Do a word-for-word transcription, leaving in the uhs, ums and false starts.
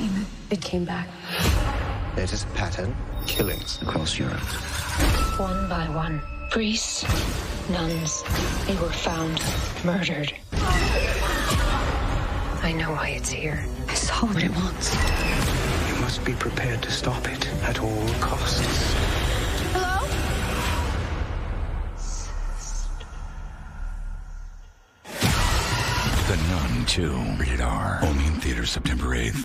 demon. It came back. Latest pattern, killings across Europe. One by one, priests, nuns, they were found murdered. I know why it's here. I saw what it wants. You must be prepared to stop it at all costs. Hello? The Nun two, rated R. Only in theaters September eighth.